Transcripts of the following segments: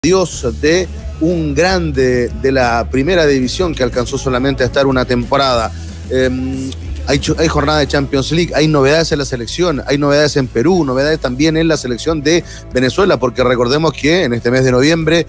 Dios de un grande de la primera división que alcanzó solamente a estar una temporada. Hay jornada de Champions League, hay novedades en la selección, hay novedades en Perú, novedades también en la selección de Venezuela, porque recordemos que en este mes de noviembre,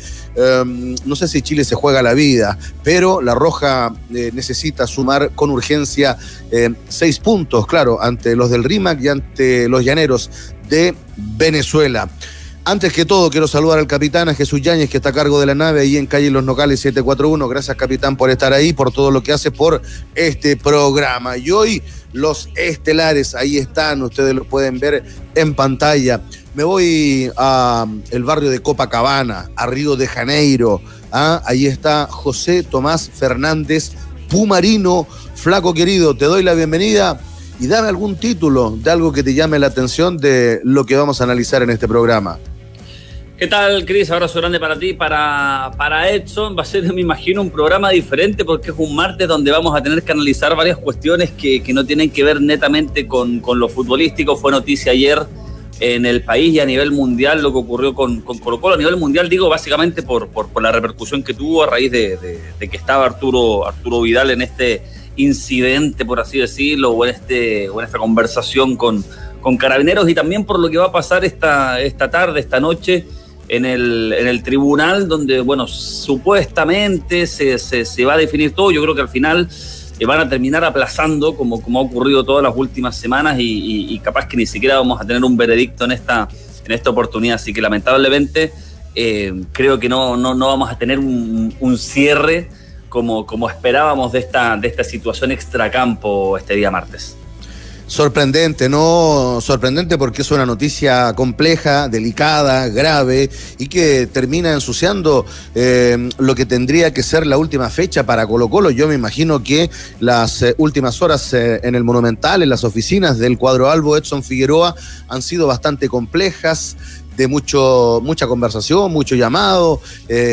no sé si Chile se juega la vida, pero la Roja necesita sumar con urgencia 6 puntos, claro, ante los del RIMAC y ante los Llaneros de Venezuela. Antes que todo, quiero saludar al capitán, a Jesús Yáñez, que está a cargo de la nave ahí en calle Los Nogales 741. Gracias, capitán, por estar ahí, por todo lo que hace por este programa. Y hoy, los estelares, ahí están, ustedes lo pueden ver en pantalla. Me voy a el barrio de Copacabana, a Río de Janeiro. Ahí está José Tomás Fernández Pumarino. Flaco querido, te doy la bienvenida. Y dame algún título de algo que te llame la atención de lo que vamos a analizar en este programa. ¿Qué tal, Cris? Abrazo grande para ti, para Edson. Va a ser, me imagino, un programa diferente porque es un martes donde vamos a tener que analizar varias cuestiones que no tienen que ver netamente con lo futbolístico. Fue noticia ayer en el país y a nivel mundial lo que ocurrió con Colo-Colo. A nivel mundial, digo, básicamente por la repercusión que tuvo a raíz de que estaba Arturo Vidal en este incidente, por así decirlo, o en esta conversación con Carabineros, y también por lo que va a pasar esta tarde, esta noche, en el tribunal, donde, bueno, supuestamente se va a definir todo. Yo creo que al final van a terminar aplazando, como ha ocurrido todas las últimas semanas, y capaz que ni siquiera vamos a tener un veredicto en esta oportunidad. Así que lamentablemente creo que no vamos a tener un cierre como esperábamos de esta situación extracampo este día martes. Sorprendente, ¿no? Sorprendente porque es una noticia compleja, delicada, grave y que termina ensuciando lo que tendría que ser la última fecha para Colo-Colo. Yo me imagino que las últimas horas en el Monumental, en las oficinas del cuadro albo Edson Figueroa, han sido bastante complejas, de mucha conversación, mucho llamado.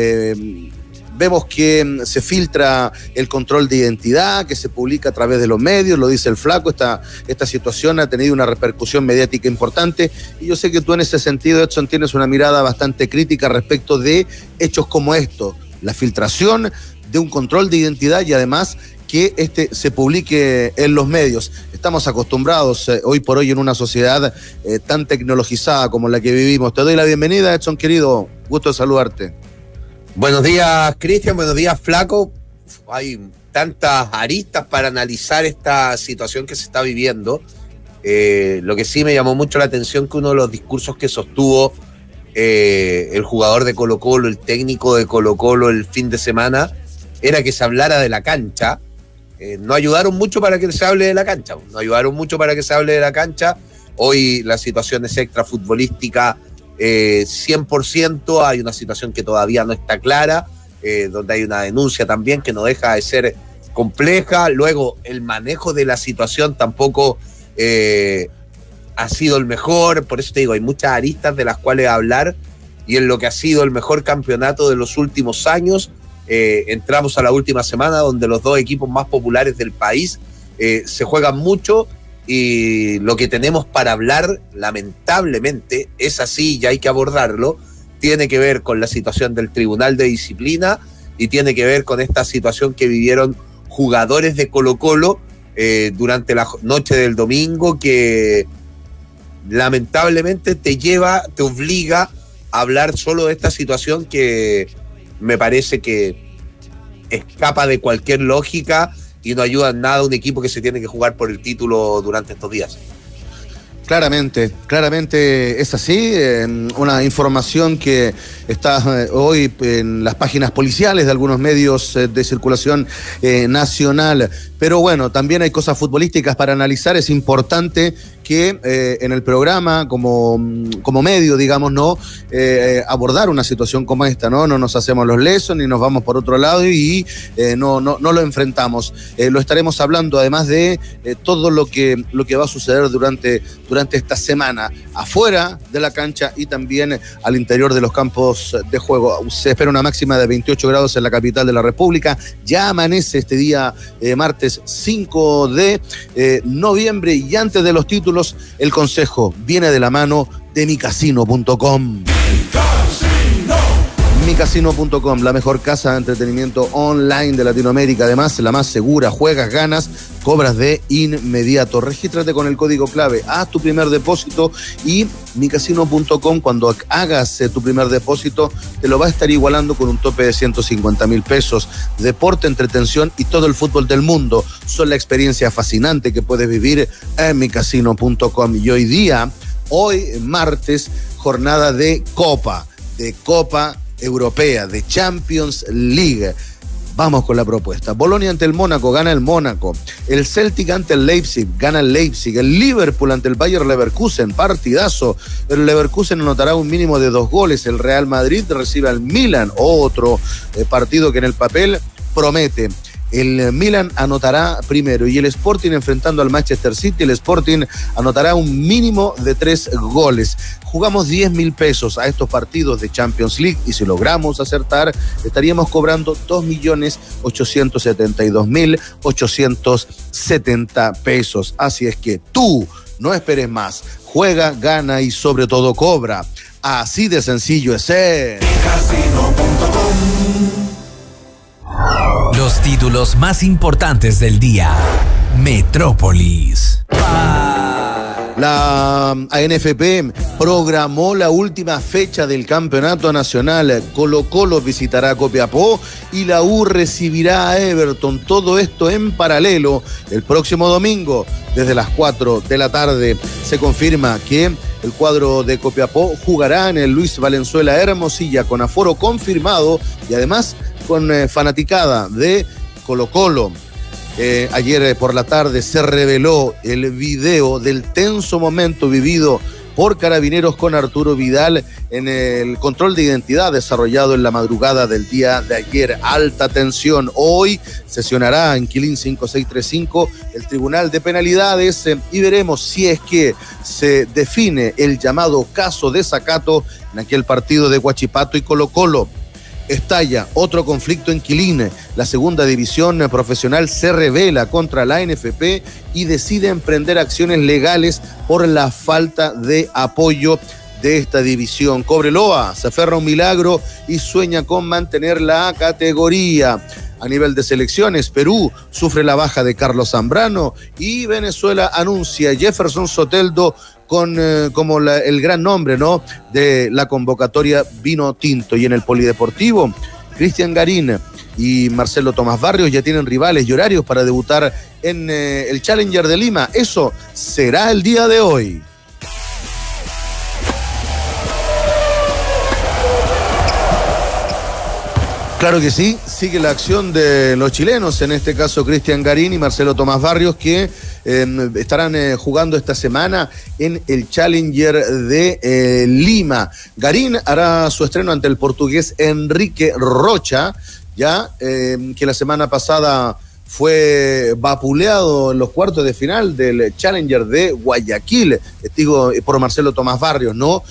Vemos que se filtra el control de identidad, que se publica a través de los medios, lo dice el Flaco. Esta situación ha tenido una repercusión mediática importante y yo sé que tú en ese sentido, Edson, tienes una mirada bastante crítica respecto de hechos como esto, la filtración de un control de identidad y además que se publique en los medios. Estamos acostumbrados hoy por hoy en una sociedad tan tecnologizada como la que vivimos. Te doy la bienvenida, Edson, querido, gusto de saludarte. Buenos días, Cristian, buenos días, Flaco. Hay tantas aristas para analizar esta situación que se está viviendo. Lo que sí me llamó mucho la atención que uno de los discursos que sostuvo el jugador de Colo-Colo, el técnico de Colo-Colo el fin de semana, era que se hablara de la cancha. No ayudaron mucho para que se hable de la cancha. Hoy la situación es extrafutbolística 100%, hay una situación que todavía no está clara, donde hay una denuncia también que no deja de ser compleja. Luego el manejo de la situación tampoco ha sido el mejor, por eso te digo, hay muchas aristas de las cuales hablar, y en lo que ha sido el mejor campeonato de los últimos años, entramos a la última semana donde los dos equipos más populares del país se juegan mucho. Y lo que tenemos para hablar, lamentablemente, es así y hay que abordarlo, tiene que ver con la situación del Tribunal de Disciplina y tiene que ver con esta situación que vivieron jugadores de Colo-Colo durante la noche del domingo, que lamentablemente te obliga a hablar solo de esta situación que me parece que escapa de cualquier lógica y no ayuda en nada a un equipo que se tiene que jugar por el título durante estos días. Claramente es así. Una información que está hoy en las páginas policiales de algunos medios de circulación nacional. Pero bueno, también hay cosas futbolísticas para analizar. Es importante que en el programa, como medio, digamos, no abordar una situación como esta, ¿no? No nos hacemos los lesos ni nos vamos por otro lado y no lo enfrentamos. Lo estaremos hablando además de todo lo que va a suceder durante esta semana, afuera de la cancha y también al interior de los campos de juego. Se espera una máxima de 28 grados en la capital de la República. Ya amanece este día martes 5 de noviembre, y antes de los títulos, el consejo viene de la mano de micasino.com. Micasino.com, la mejor casa de entretenimiento online de Latinoamérica. Además, la más segura. Juegas, ganas, cobras de inmediato. Regístrate con el código clave, haz tu primer depósito y Micasino.com, cuando hagas tu primer depósito, te lo va a estar igualando con un tope de 150.000 pesos. Deporte, entretención y todo el fútbol del mundo son la experiencia fascinante que puedes vivir en Micasino.com. Y hoy martes, jornada de Copa Europea, de Champions League. Vamos con la propuesta. Bolonia ante el Mónaco, gana el Mónaco. El Celtic ante el Leipzig, gana el Leipzig. El Liverpool ante el Bayer Leverkusen, partidazo. El Leverkusen anotará un mínimo de 2 goles. El Real Madrid recibe al Milan, otro partido que en el papel promete. El Milan anotará primero y el Sporting enfrentando al Manchester City. El Sporting anotará un mínimo de 3 goles. Jugamos 10.000 pesos a estos partidos de Champions League y si logramos acertar estaríamos cobrando 2.872.870 pesos. Así es que tú no esperes más. Juega, gana y sobre todo cobra. Así de sencillo es Casino.com. Los títulos más importantes del día. Metrópolis. La ANFP programó la última fecha del campeonato nacional. Colo-Colo visitará Copiapó y la U recibirá a Everton. Todo esto en paralelo. El próximo domingo, desde las 4 de la tarde, se confirma que el cuadro de Copiapó jugará en el Luis Valenzuela Hermosilla con aforo confirmado y además con fanaticada de Colo-Colo. Ayer por la tarde se reveló el video del tenso momento vivido por Carabineros con Arturo Vidal en el control de identidad desarrollado en la madrugada del día de ayer. Alta tensión. Hoy sesionará en Quilín 5635 el Tribunal de Penalidades y veremos si es que se define el llamado caso desacato en aquel partido de Huachipato y Colo-Colo. Estalla otro conflicto en Quilín. La segunda división profesional se rebela contra la ANFP y decide emprender acciones legales por la falta de apoyo de esta división. Cobreloa se aferra a un milagro y sueña con mantener la categoría. A nivel de selecciones, Perú sufre la baja de Carlos Zambrano y Venezuela anuncia a Jefferson Soteldo como el gran nombre, ¿no?, de la convocatoria vino tinto. Y en el polideportivo, Cristian Garín y Marcelo Tomás Barrios ya tienen rivales y horarios para debutar en el Challenger de Lima. Eso será el día de hoy. Claro que sí, sigue la acción de los chilenos, en este caso Cristian Garín y Marcelo Tomás Barrios, que estarán jugando esta semana en el Challenger de Lima. Garín hará su estreno ante el portugués Enrique Rocha, ya que la semana pasada fue vapuleado en los cuartos de final del Challenger de Guayaquil, digo, por Marcelo Tomás Barrios, ¿no?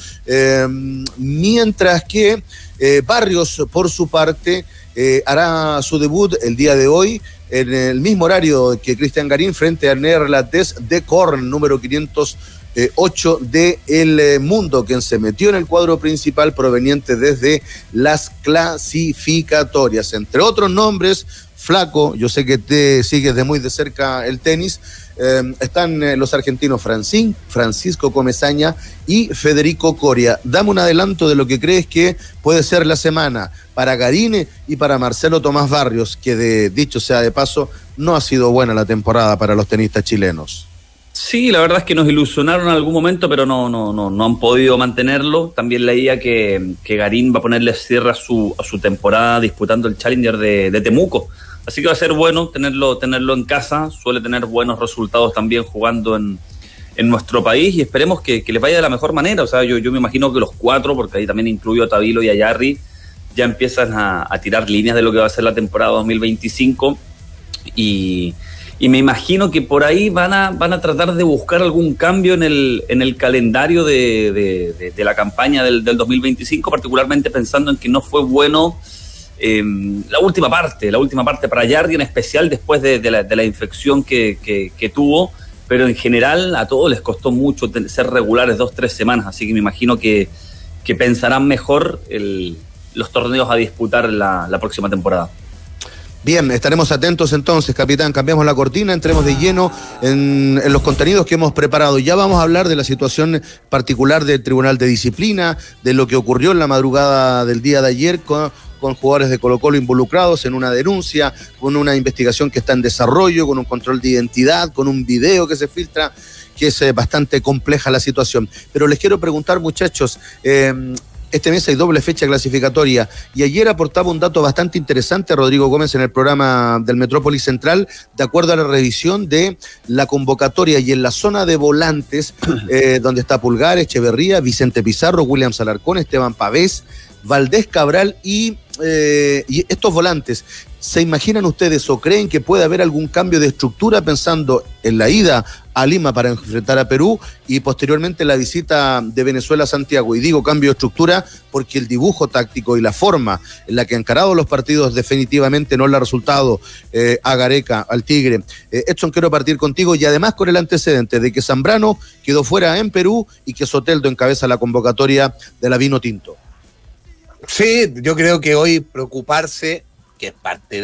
Mientras que Barrios, por su parte, hará su debut el día de hoy en el mismo horario que Cristian Garín frente al neerlandés de Korn, número 508 del mundo, quien se metió en el cuadro principal proveniente desde las clasificatorias. Entre otros nombres, Flaco, yo sé que te sigues de muy de cerca el tenis, están los argentinos Francisco Comesaña y Federico Coria. Dame un adelanto de lo que crees que puede ser la semana para Garín y para Marcelo Tomás Barrios, que dicho sea de paso, no ha sido buena la temporada para los tenistas chilenos. Sí, la verdad es que nos ilusionaron en algún momento, pero no han podido mantenerlo. También leía que Garín va a ponerle cierre a su temporada disputando el Challenger de Temuco. Así que va a ser bueno tenerlo en casa. Suele tener buenos resultados también jugando en nuestro país y esperemos que les vaya de la mejor manera. O sea, yo me imagino que los 4, porque ahí también incluyo a Tabilo y a Yarri, ya empiezan a tirar líneas de lo que va a ser la temporada 2025 y me imagino que por ahí van a tratar de buscar algún cambio en el calendario de la campaña del 2025, particularmente pensando en que no fue bueno la última parte para Yardi, en especial después de la infección que tuvo, pero en general a todos les costó mucho ser regulares 2-3 semanas, así que me imagino que pensarán mejor el los torneos a disputar la próxima temporada. Bien, estaremos atentos entonces, capitán. Cambiamos la cortina, entremos de lleno en los contenidos que hemos preparado. Ya vamos a hablar de la situación particular del Tribunal de Disciplina, de lo que ocurrió en la madrugada del día de ayer con jugadores de Colo-Colo involucrados en una denuncia, con una investigación que está en desarrollo, con un control de identidad, con un video que se filtra, que es bastante compleja la situación. Pero les quiero preguntar, muchachos, este mes hay doble fecha clasificatoria y ayer aportaba un dato bastante interesante Rodrigo Gómez en el programa del Metrópolis Central, de acuerdo a la revisión de la convocatoria, y en la zona de volantes, donde está Pulgar, Echeverría, Vicente Pizarro, William Alarcón, Esteban Pavés, Valdés Cabral y estos volantes, ¿se imaginan ustedes o creen que puede haber algún cambio de estructura pensando en la ida a Lima para enfrentar a Perú y posteriormente la visita de Venezuela a Santiago? Y digo cambio de estructura porque el dibujo táctico y la forma en la que han encarado los partidos definitivamente no le ha resultado a Gareca, al Tigre. Edson, quiero partir contigo y además con el antecedente de que Zambrano quedó fuera en Perú y que Soteldo encabeza la convocatoria de la Vino Tinto. Sí, yo creo que hoy preocuparse, que es parte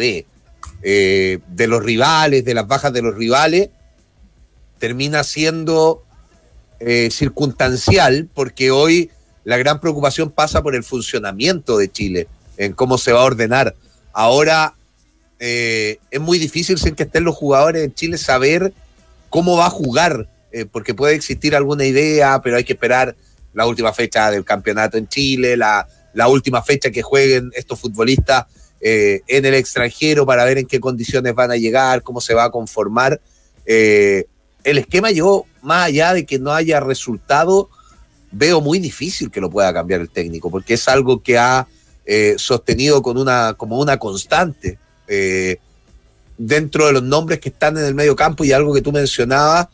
de los rivales, de las bajas de los rivales, termina siendo circunstancial, porque hoy la gran preocupación pasa por el funcionamiento de Chile, en cómo se va a ordenar. Ahora es muy difícil, sin que estén los jugadores en Chile, saber cómo va a jugar, porque puede existir alguna idea, pero hay que esperar la última fecha del campeonato en Chile, la última fecha que jueguen estos futbolistas en el extranjero para ver en qué condiciones van a llegar, cómo se va a conformar. El esquema, yo, más allá de que no haya resultado, veo muy difícil que lo pueda cambiar el técnico, porque es algo que ha sostenido como una constante dentro de los nombres que están en el medio campo, y algo que tú mencionabas,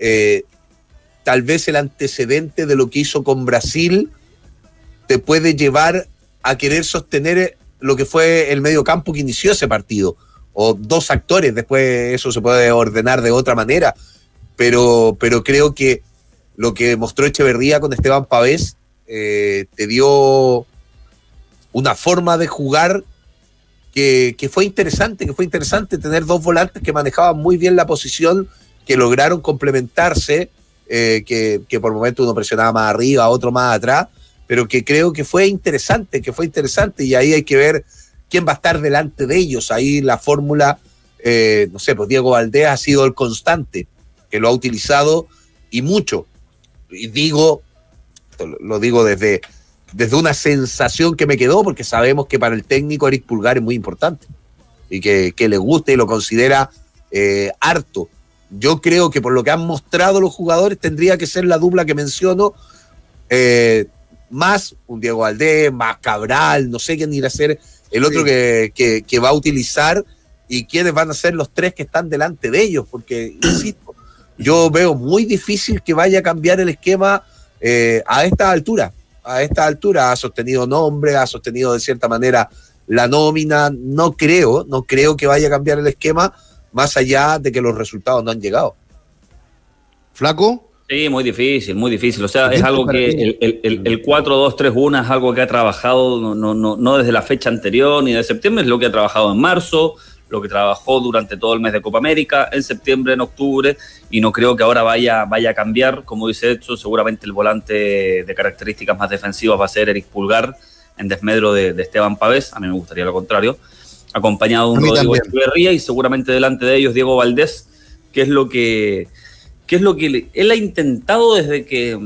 tal vez el antecedente de lo que hizo con Brasil te puede llevar a querer sostener lo que fue el medio campo que inició ese partido, o dos actores, después eso se puede ordenar de otra manera, pero creo que lo que mostró Echeverría con Esteban Pavés te dio una forma de jugar que fue interesante tener dos volantes que manejaban muy bien la posición, que lograron complementarse, que por momentos uno presionaba más arriba, otro más atrás, pero que creo que fue interesante, y ahí hay que ver quién va a estar delante de ellos. Ahí la fórmula, no sé, pues Diego Valdés ha sido el constante, que lo ha utilizado y mucho. Y lo digo desde una sensación que me quedó, porque sabemos que para el técnico Eric Pulgar es muy importante, y que le gusta y lo considera harto. Yo creo que por lo que han mostrado los jugadores tendría que ser la dupla que menciono, más un Diego Valdés, más Cabral, no sé quién irá a ser el otro que va a utilizar, y quiénes van a ser los tres que están delante de ellos, porque, insisto, yo veo muy difícil que vaya a cambiar el esquema a esta altura. Ha sostenido nombre, ha sostenido de cierta manera la nómina. No creo que vaya a cambiar el esquema, más allá de que los resultados no han llegado. ¿Flaco? Sí, muy difícil. O sea, es algo que el 4-2-3-1 es algo que ha trabajado no desde la fecha anterior ni de septiembre, es lo que ha trabajado en marzo, lo que trabajó durante todo el mes de Copa América, en septiembre, en octubre, y no creo que ahora vaya a cambiar. Como dice Edson, seguramente el volante de características más defensivas va a ser Eric Pulgar, en desmedro de Esteban Pavés. A mí me gustaría lo contrario, acompañado de un Rodrigo Echeverría, y seguramente delante de ellos Diego Valdés, que es lo que él ha intentado desde que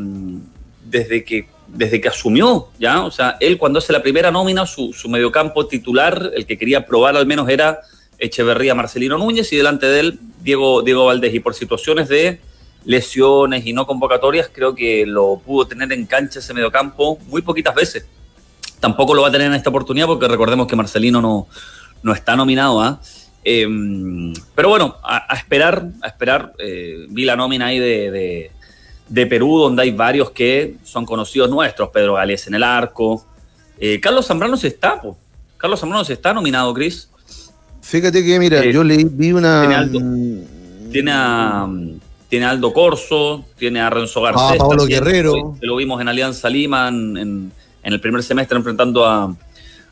asumió, ¿ya? O sea, él cuando hace la primera nómina, su mediocampo titular, el que quería probar al menos era Echeverría, Marcelino Núñez, y delante de él Diego Valdés, y por situaciones de lesiones y no convocatorias, creo que lo pudo tener en cancha ese mediocampo muy poquitas veces. Tampoco lo va a tener en esta oportunidad, porque recordemos que Marcelino no está nominado, ¿ah? Pero bueno, a esperar. Vi la nómina ahí de Perú, donde hay varios que son conocidos nuestros. Pedro Gálvez en el arco. Carlos Zambrano se está, Carlos Zambrano se está nominado, Cris. Fíjate que, mira, yo vi una... Tiene a Aldo Corso, tiene a Renzo Garcés. Pablo Guerrero. Que lo vimos en Alianza Lima en el primer semestre enfrentando a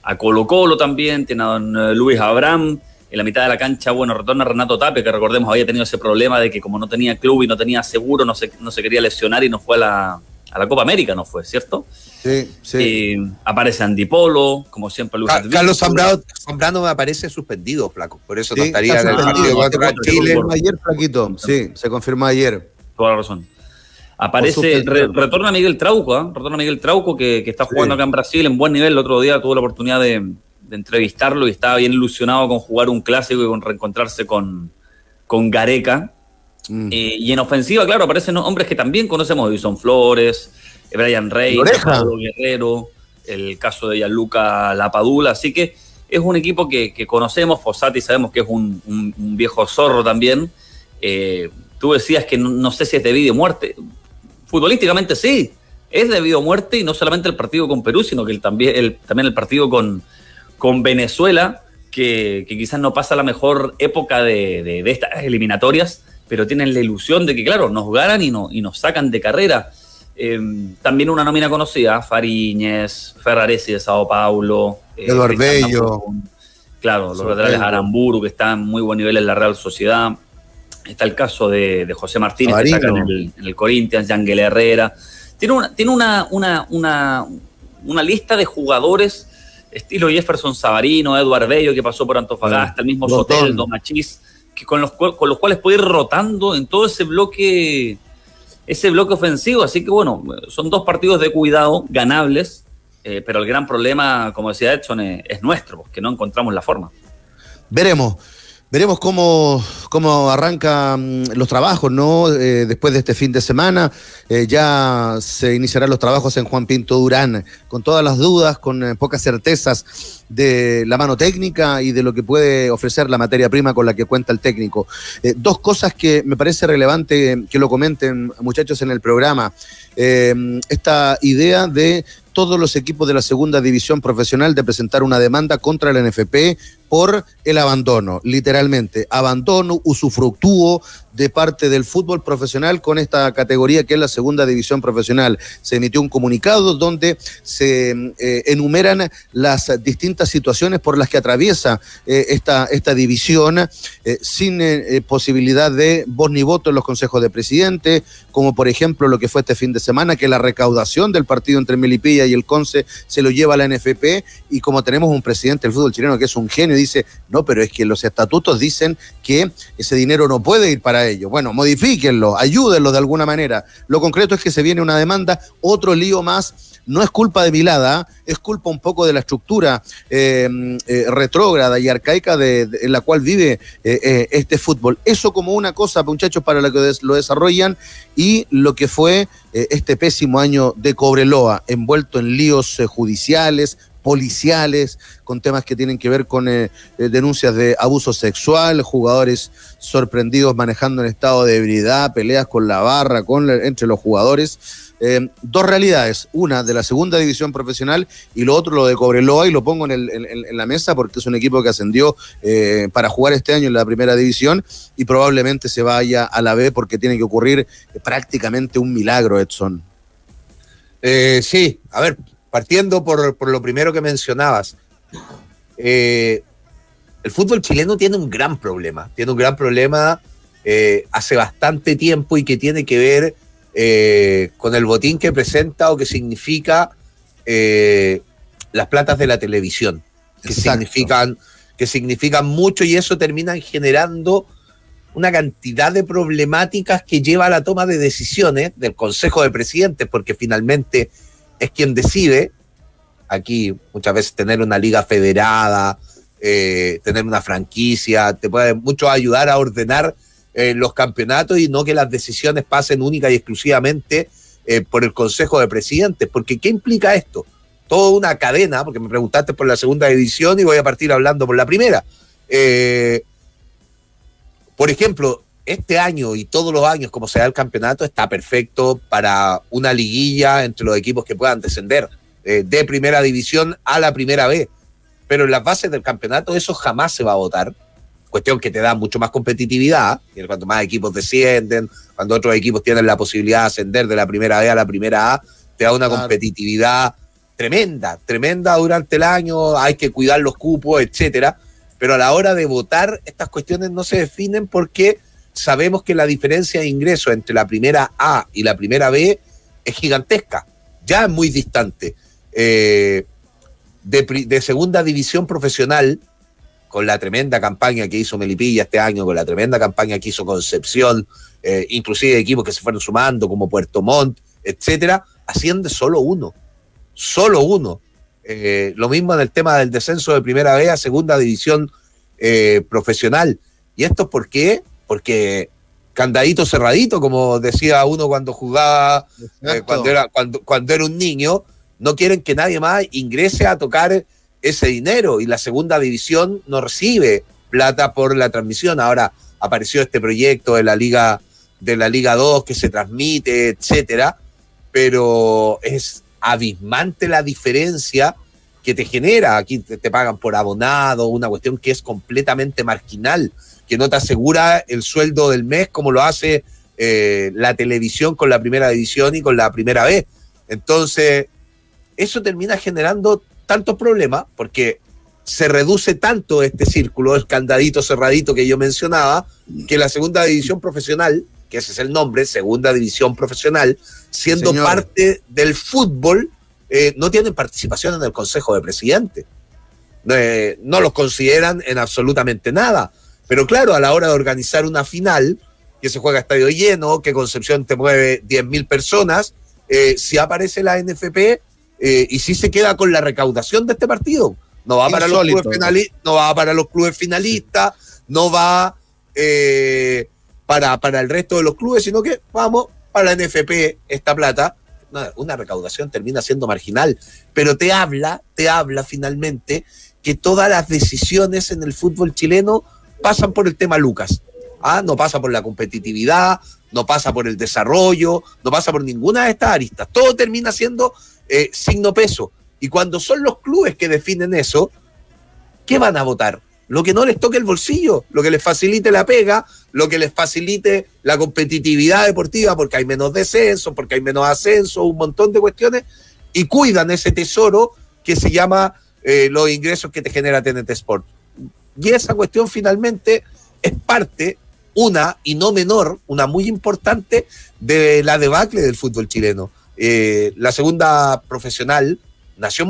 Colo-Colo también, tiene a don Luis Abraham. En la mitad de la cancha, bueno, retorna Renato Tapia, que recordemos había tenido ese problema de que como no tenía club y no tenía seguro, no se quería lesionar y no fue a la Copa América, ¿no fue, cierto? Sí. Aparece Andy Polo, como siempre Luis Carlos Zambrano me aparece suspendido, flaco, por eso no estaría en el partido contra Chile. Ayer, flaquito, sí, se confirmó ayer. Toda la razón. Aparece, retorna Miguel Trauco, retorna Miguel Trauco, que está jugando acá en Brasil en buen nivel. El otro día tuve la oportunidad de entrevistarlo y estaba bien ilusionado con jugar un clásico y con reencontrarse con Gareca. Y en ofensiva, claro, aparecen hombres que también conocemos: Edison Flores, Brian Rey, Pablo Guerrero, el caso de Gianluca Lapadula. Así que es un equipo que conocemos. Fossati sabemos que es un viejo zorro también. Tú decías que no sé si es de vida o muerte. Futbolísticamente sí, es de vida o muerte, y no solamente el partido con Perú, sino que también el partido con Venezuela, que quizás no pasa la mejor época de estas eliminatorias, pero tienen la ilusión de que, claro, nos ganan y nos sacan de carrera. También una nómina conocida: Fariñez, Ferraresi de Sao Paulo, Eduardo Bello. Claro, los laterales Aramburu, que están en muy buen nivel en la Real Sociedad. Está el caso de José Martínez, Sabarino, que está en el Corinthians, Yangel Herrera. Tiene una lista de jugadores estilo Jefferson Sabarino, Eduardo Bello, que pasó por Antofagasta, el mismo Soteldo, Machís, que con los cuales puede ir rotando en todo ese bloque ofensivo. Así que bueno, son 2 partidos de cuidado, ganables, pero el gran problema, como decía Edson, es nuestro, porque no encontramos la forma. Veremos cómo arrancan los trabajos, ¿no? Después de este fin de semana ya se iniciarán los trabajos en Juan Pinto Durán, con todas las dudas, con pocas certezas de la mano técnica y de lo que puede ofrecer la materia prima con la que cuenta el técnico. 2 cosas que me parece relevante que lo comenten, muchachos, en el programa. Esta idea de todos los equipos de la segunda división profesional de presentar una demanda contra la NFP por el abandono, literalmente, abandono, usufructúo de parte del fútbol profesional con esta categoría que es la segunda división profesional. Se emitió un comunicado donde se enumeran las distintas situaciones por las que atraviesa esta división, sin posibilidad de voz ni voto en los consejos de presidente, como por ejemplo lo que fue este fin de semana, que la recaudación del partido entre Melipilla y el Conce se lo lleva a la NFP, y como tenemos un presidente del fútbol chileno que es un genio, dice, no, pero es que los estatutos dicen que ese dinero no puede ir para ellos. Bueno, modifíquenlo, ayúdenlo de alguna manera. Lo concreto es que se viene una demanda, otro lío más. No es culpa de Vilada, es culpa un poco de la estructura retrógrada y arcaica en la cual vive este fútbol. Eso como una cosa, muchachos, para lo que lo desarrollan, y lo que fue este pésimo año de Cobreloa, envuelto en líos judiciales, policiales, con temas que tienen que ver con denuncias de abuso sexual, jugadores sorprendidos manejando en estado de ebriedad, peleas con la barra, entre los jugadores. 2 realidades, una de la segunda división profesional y lo otro lo de Cobreloa, y lo pongo en la mesa porque es un equipo que ascendió para jugar este año en la primera división y probablemente se vaya a la B porque tiene que ocurrir prácticamente un milagro, Edson. Sí, a ver, partiendo por lo primero que mencionabas, el fútbol chileno tiene un gran problema hace bastante tiempo, y que tiene que ver con el botín que presenta o que significa las platas de la televisión, que significan mucho, y eso termina generando una cantidad de problemáticas que lleva a la toma de decisiones del Consejo de Presidentes, porque finalmente es quien decide. Aquí muchas veces tener una liga federada, tener una franquicia, te puede mucho ayudar a ordenar los campeonatos, y no que las decisiones pasen única y exclusivamente por el Consejo de Presidentes. Porque ¿qué implica esto? Toda una cadena, porque me preguntaste por la segunda división y voy a partir hablando por la primera. Por ejemplo, este año y todos los años, como se da el campeonato, está perfecto para una liguilla entre los equipos que puedan descender de primera división a la primera B. Pero en las bases del campeonato eso jamás se va a votar. Cuestión que te da mucho más competitividad, y cuanto más equipos descienden, cuando otros equipos tienen la posibilidad de ascender de la primera B a la primera A, te da una competitividad tremenda durante el año, hay que cuidar los cupos, etcétera, pero a la hora de votar estas cuestiones no se definen porque sabemos que la diferencia de ingresos entre la primera A y la primera B es gigantesca, ya es muy distante. De segunda división profesional, con la tremenda campaña que hizo Melipilla este año, con la tremenda campaña que hizo Concepción, inclusive equipos que se fueron sumando como Puerto Montt, etcétera, asciende solo uno. Lo mismo en el tema del descenso de primera B a segunda división profesional. ¿Y esto por qué? Porque candadito cerradito, como decía uno cuando jugaba, cuando era un niño, no quieren que nadie más ingrese a tocar ese dinero, y la segunda división no recibe plata por la transmisión. Ahora apareció este proyecto de la Liga 2 que se transmite, etcétera, pero es abismante la diferencia que te genera. Aquí te pagan por abonado, una cuestión que es completamente marginal, que no te asegura el sueldo del mes como lo hace la televisión con la primera división y con la primera B. Entonces, eso termina generando tantos problemas porque se reduce tanto este círculo, el candadito cerradito que yo mencionaba, que la segunda división profesional, que ese es el nombre, segunda división profesional, siendo parte del fútbol, no tienen participación en el Consejo de Presidentes. No los consideran en absolutamente nada. Pero claro, a la hora de organizar una final, que se juega a estadio lleno, que Concepción te mueve 10.000 personas, si aparece la NFP y si se queda con la recaudación de este partido. No va para los clubes finalistas, no va para los clubes finalistas, no va para el resto de los clubes, sino que vamos para la NFP esta plata. Una recaudación termina siendo marginal, pero te habla finalmente que todas las decisiones en el fútbol chileno pasan por el tema Lucas. No pasa por la competitividad, no pasa por el desarrollo, no pasa por ninguna de estas aristas. Todo termina siendo signo peso. Y cuando son los clubes que definen eso, ¿qué van a votar? Lo que no les toque el bolsillo, lo que les facilite la pega, lo que les facilite la competitividad deportiva, porque hay menos descenso, porque hay menos ascenso, un montón de cuestiones, y cuidan ese tesoro que se llama los ingresos que te genera TNT Sport. Y esa cuestión finalmente es parte, una y no menor, una muy importante, de la debacle del fútbol chileno. La segunda profesional nació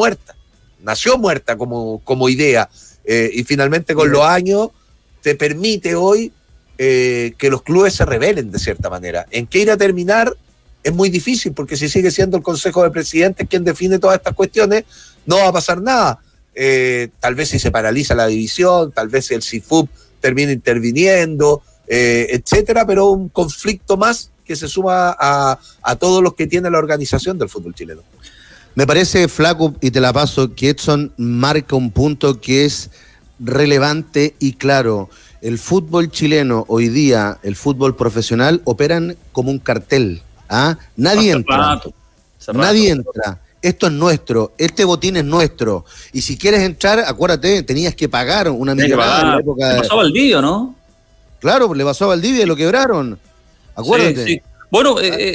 muerta como idea, y finalmente con los años te permite hoy que los clubes se rebelen de cierta manera. ¿En qué irá a terminar? Es muy difícil, porque si sigue siendo el Consejo de Presidentes quien define todas estas cuestiones, no va a pasar nada. Tal vez si se paraliza la división, tal vez si el CIFUB termina interviniendo, etcétera, pero un conflicto más que se suma a todos los que tiene la organización del fútbol chileno. Me parece, Flaco, y te la paso, que Edson marca un punto que es relevante y claro. El fútbol chileno hoy día, el fútbol profesional, operan como un cartel. Nadie entra. Nadie entra. Esto es nuestro, este botín es nuestro. Y si quieres entrar, acuérdate, tenías que pagar una millonada en la época. Le pasó a Valdivia, ¿no? Claro, le pasó a Valdivia y lo quebraron. Acuérdate. Sí. Bueno,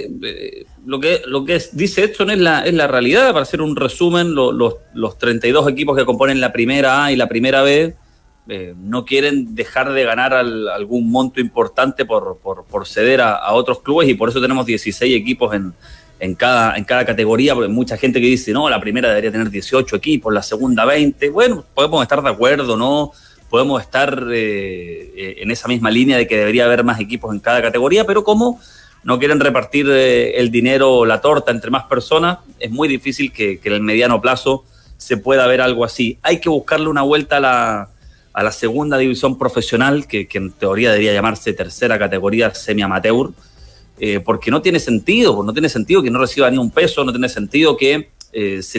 lo que dice Edson es la realidad. Para hacer un resumen, los 32 equipos que componen la primera A y la primera B no quieren dejar de ganar algún monto importante por ceder a otros clubes, y por eso tenemos 16 equipos en cada categoría, porque hay mucha gente que dice, no, la primera debería tener 18 equipos, la segunda 20. Bueno, podemos estar de acuerdo, ¿no? Podemos estar en esa misma línea de que debería haber más equipos en cada categoría, pero como no quieren repartir el dinero o la torta entre más personas, es muy difícil que en el mediano plazo se pueda ver algo así. Hay que buscarle una vuelta a la segunda división profesional, que en teoría debería llamarse tercera categoría semi-amateur, porque no tiene sentido que no reciba ni un peso, no tiene sentido que se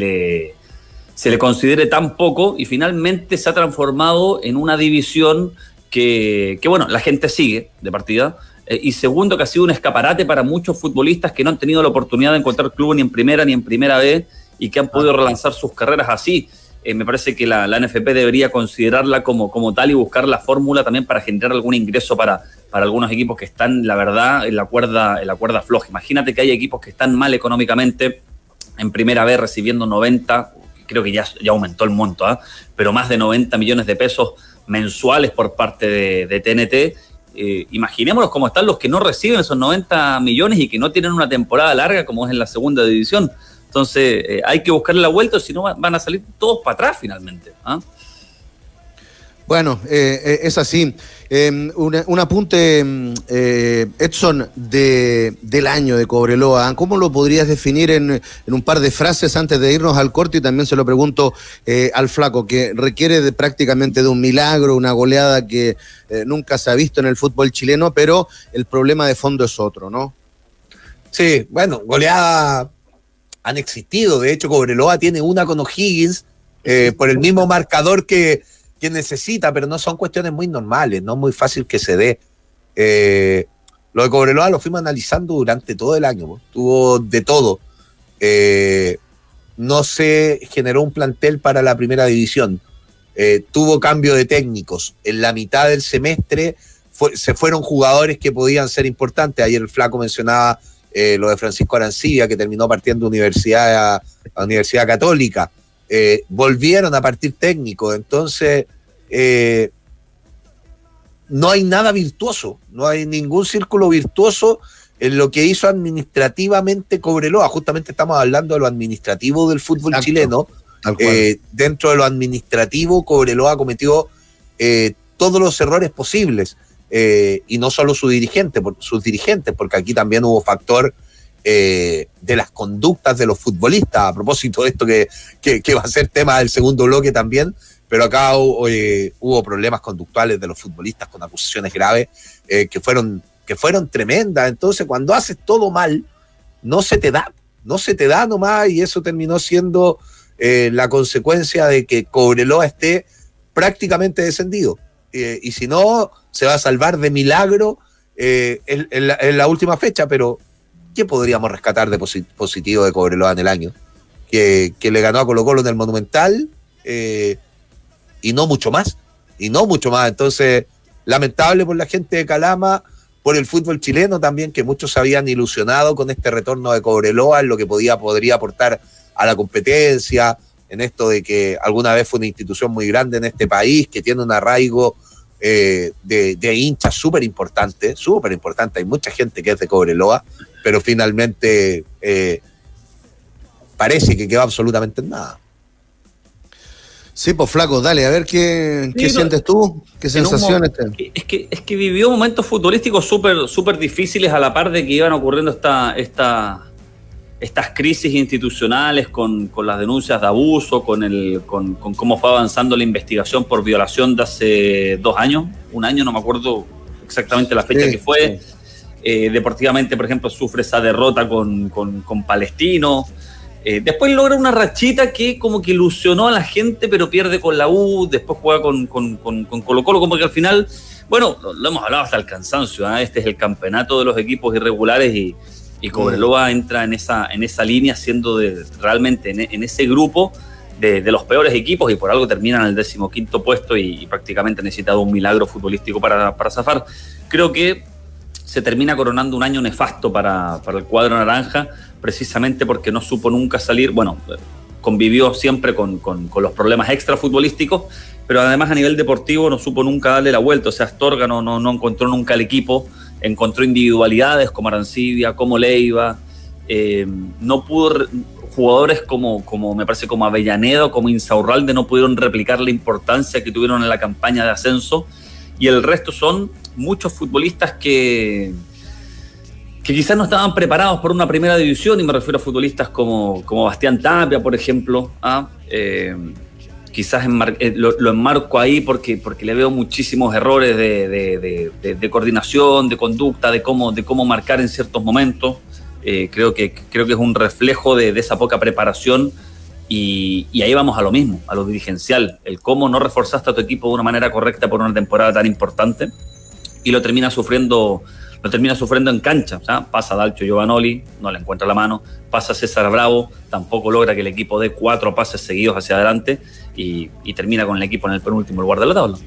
le considere tan poco, y finalmente se ha transformado en una división que bueno, la gente sigue de partida, y segundo, que ha sido un escaparate para muchos futbolistas que no han tenido la oportunidad de encontrar club ni en primera ni en primera B, y que han podido relanzar sus carreras así. Me parece que la NFP debería considerarla como tal y buscar la fórmula también para generar algún ingreso para algunos equipos que están, la verdad, en la cuerda floja. Imagínate que hay equipos que están mal económicamente, en primera vez recibiendo 90, creo que ya aumentó el monto, pero más de 90 millones de pesos mensuales por parte de TNT. Imaginémonos cómo están los que no reciben esos 90 millones y que no tienen una temporada larga como es en la segunda división. Entonces hay que buscarle la vuelta, si no van a salir todos para atrás finalmente. Bueno, es así. Un apunte, Edson, del año de Cobreloa. ¿Cómo lo podrías definir en un par de frases antes de irnos al corte? Y también se lo pregunto al Flaco, que requiere prácticamente de un milagro, una goleada que nunca se ha visto en el fútbol chileno, pero el problema de fondo es otro, ¿no? Sí, bueno, goleadas han existido. De hecho, Cobreloa tiene una con O'Higgins por el mismo marcador que necesita, pero no son cuestiones muy normales, no es muy fácil que se dé. Lo de Cobreloa lo fuimos analizando durante todo el año, tuvo de todo. No se generó un plantel para la primera división, tuvo cambio de técnicos. En la mitad del semestre se fueron jugadores que podían ser importantes. Ayer el Flaco mencionaba lo de Francisco Arancibia, que terminó partiendo a Universidad Católica. Volvieron a partir técnicos, entonces no hay nada virtuoso, no hay ningún círculo virtuoso en lo que hizo administrativamente Cobreloa. Justamente estamos hablando de lo administrativo del fútbol chileno. Dentro de lo administrativo, Cobreloa cometió todos los errores posibles, y no solo sus dirigentes, porque aquí también hubo factor de las conductas de los futbolistas, a propósito de esto que va a ser tema del segundo bloque también, pero acá hubo problemas conductuales de los futbolistas con acusaciones graves que fueron tremendas. Entonces, cuando haces todo mal, no se te da nomás, y eso terminó siendo la consecuencia de que Cobreloa esté prácticamente descendido, y si no, se va a salvar de milagro en la última fecha. Pero ¿qué podríamos rescatar de positivo de Cobreloa en el año? Que le ganó a Colo-Colo en el Monumental, y no mucho más. Entonces, lamentable por la gente de Calama, por el fútbol chileno también, que muchos se habían ilusionado con este retorno de Cobreloa, en lo que podría aportar a la competencia, en esto de que alguna vez fue una institución muy grande en este país, que tiene un arraigo de hinchas súper importante. Hay mucha gente que es de Cobreloa, pero finalmente parece que quedó absolutamente en nada. Sí, pues Flaco, dale, a ver qué sientes tú, qué sensaciones te... Es que vivió momentos futbolísticos súper difíciles, a la par de que iban ocurriendo estas crisis institucionales con las denuncias de abuso, con cómo fue avanzando la investigación por violación de hace 2 años, 1 año, no me acuerdo exactamente la fecha que fue. Sí. Deportivamente, por ejemplo, sufre esa derrota con Palestino. Después logra una rachita que como que ilusionó a la gente, pero pierde con la U, después juega con Colo-Colo, como que al final, bueno, lo hemos hablado hasta el cansancio, este es el campeonato de los equipos irregulares y Cobreloa entra en esa línea, siendo realmente en ese grupo de los peores equipos, y por algo terminan en el 15º puesto y prácticamente ha necesitado un milagro futbolístico para zafar. Creo que se termina coronando un año nefasto para el cuadro naranja, precisamente porque no supo nunca salir. Bueno, convivió siempre con los problemas extra futbolísticos, pero además a nivel deportivo no supo nunca darle la vuelta. O sea, Astorga no encontró nunca el equipo, encontró individualidades como Arancibia, como Leiva, no pudo, jugadores como me parece como Avellaneda, como Insaurralde, no pudieron replicar la importancia que tuvieron en la campaña de ascenso, y el resto son muchos futbolistas que quizás no estaban preparados por una primera división, y me refiero a futbolistas como Bastián Tapia, por ejemplo. Quizás lo enmarco ahí porque le veo muchísimos errores de coordinación, de conducta, de cómo marcar en ciertos momentos. Creo que es un reflejo de esa poca preparación, y ahí vamos a lo mismo, a lo dirigencial, el cómo no reforzaste a tu equipo de una manera correcta por una temporada tan importante, y lo termina sufriendo en cancha. O sea, pasa Dalcio Giovanoli, no le encuentra la mano, pasa César Bravo, tampoco logra que el equipo dé 4 pases seguidos hacia adelante, y termina con el equipo en el penúltimo lugar de la tabla.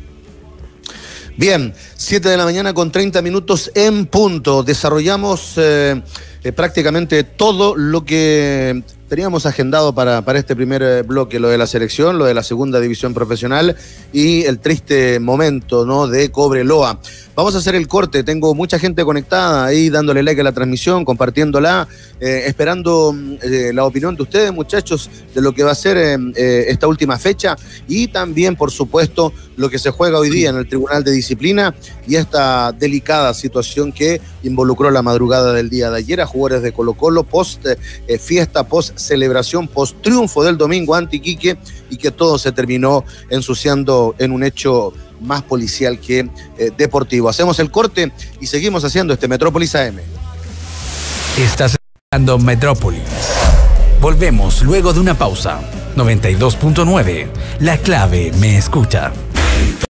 Bien, 7 de la mañana con 30 minutos en punto. Desarrollamos prácticamente todo lo que teníamos agendado para este primer bloque, lo de la selección, lo de la segunda división profesional y el triste momento, ¿no?, de Cobreloa. Vamos a hacer el corte, tengo mucha gente conectada ahí dándole like a la transmisión, compartiéndola, esperando la opinión de ustedes, muchachos, de lo que va a ser esta última fecha y también, por supuesto, lo que se juega hoy día en el Tribunal de Disciplina y esta delicada situación que involucró la madrugada del día de ayer a jugadores de Colo-Colo, post fiesta, post celebración, post triunfo del domingo ante Iquique, y que todo se terminó ensuciando en un hecho más policial que deportivo. Hacemos el corte y seguimos haciendo este Metrópolis AM. Estás escuchando Metrópolis. Volvemos luego de una pausa. 92.9. La clave me escucha.